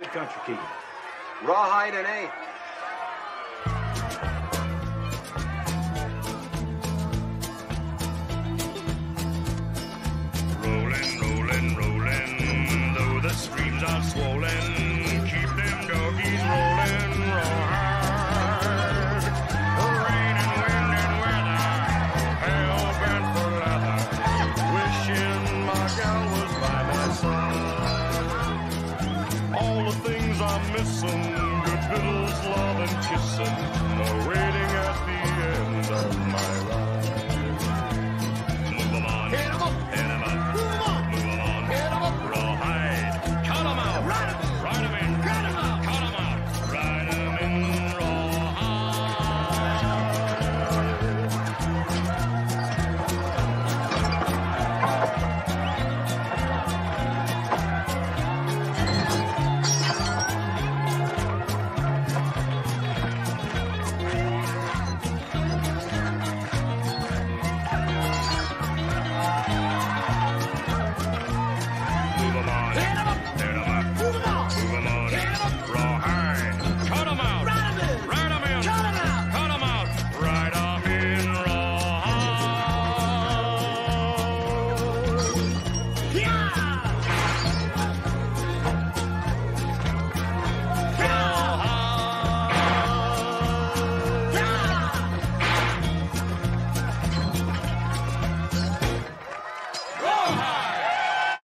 country keep? Rawhide and A. Rolling, rolling, rolling, though the streams are swollen, keep them doggies rolling, rawhide. Rain and wind and weather, hell bent for leather, wishing my gal was by my side. All the things I'm missing, good victuals, love and kissing, are waiting at the end of my ride.